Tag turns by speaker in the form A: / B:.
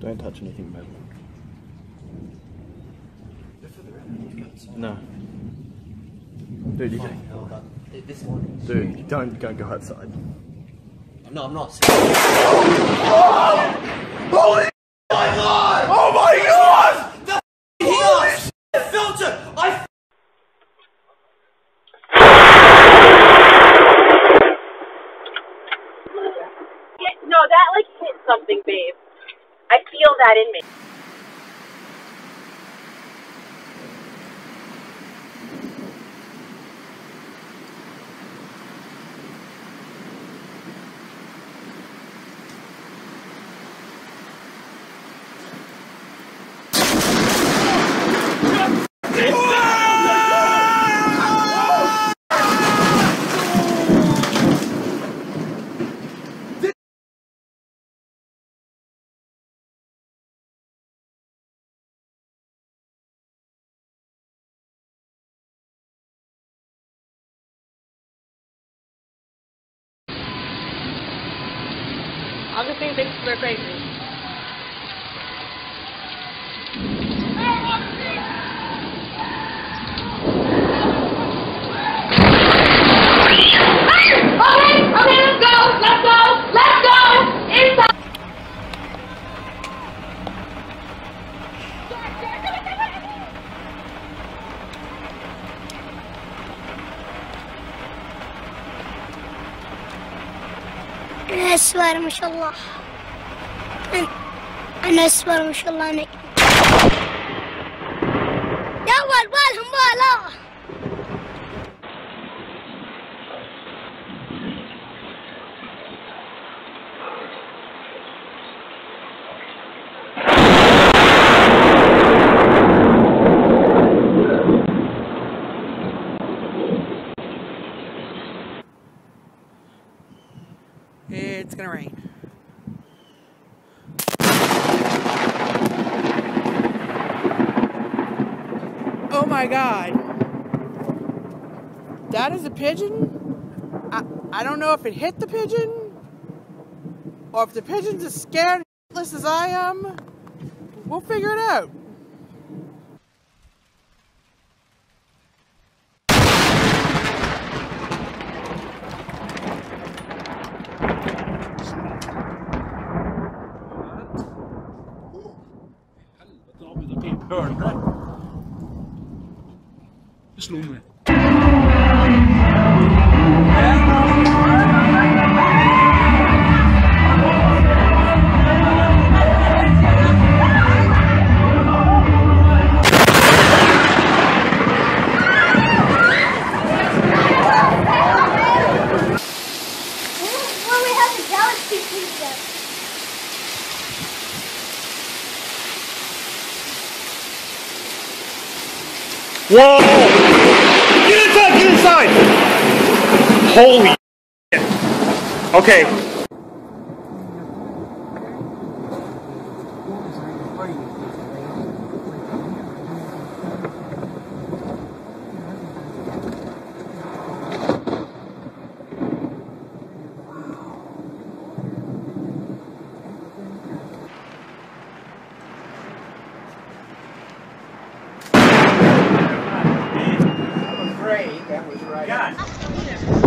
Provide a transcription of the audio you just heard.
A: Don't touch anything, babe. No. Dude, you can. Dude, don't go outside.
B: No, I'm not.
A: Holy my God! Oh my God!
B: The filter!
C: No, that like hit something, babe. I feel that in me. Augustine thinks we're crazy. Okay, let's go! Inside!
D: أنا أسوار ما شاء الله. أنا أسوار ما شاء الله. أنا يا ولد بالهم بالا.
E: It's gonna rain. Oh my God. That is a pigeon? I don't know if it hit the pigeon or if the pigeon's as scared as I am. We'll figure it out.
F: Slå mig.
A: Whoa! Get inside! Get inside! Holy shit. Okay.
E: That was right.